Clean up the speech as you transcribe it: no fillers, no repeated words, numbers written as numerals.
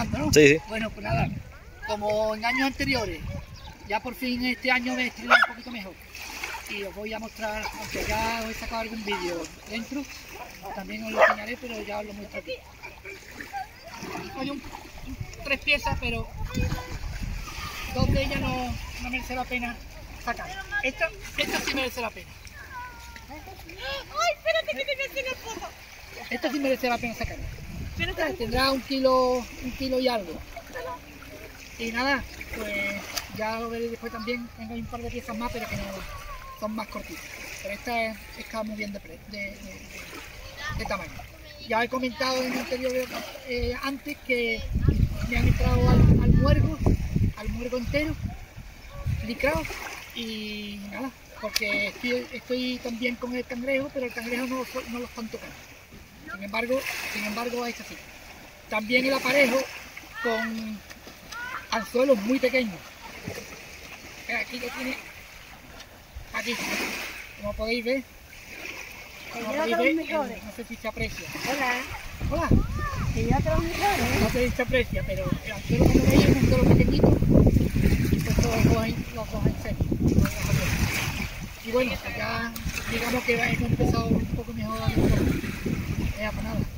grabando, ¿no? Sí, sí. Bueno, pues nada, como en años anteriores, ya por fin este año me he estudiado un poquito mejor. Y os voy a mostrar, aunque ya os he sacado algún vídeo dentro, también os lo enseñaré, pero ya os lo muestro aquí. Hay tres piezas, pero dos de ellas no merece la pena sacar. Esta sí merece la pena. ¡Ay, espérate que te voy a hacer la foto! Esta sí merece la pena sacarla. Tendrá un kilo y algo. Y nada, pues ya lo veréis después también. Tengo un par de piezas más, pero que no son más cortitas. Pero esta está muy bien de tamaño. Ya he comentado en el anterior antes que me han entrado al muergo entero, licrado, y nada, porque estoy también con el cangrejo, pero el cangrejo no lo están tocando. Sin embargo es así. También el aparejo con anzuelos muy pequeños. Aquí lo tiene, aquí, como podéis ver. No sé si se aprecia. Hola. Hola. Que yo otros mejores. No sé si se aprecia, pero el anzuelo como veis es un anzuelo pequeñito. Y pues los cogen en serio. Y bueno, pues ya digamos que hemos empezado un poco mejor a pues nada.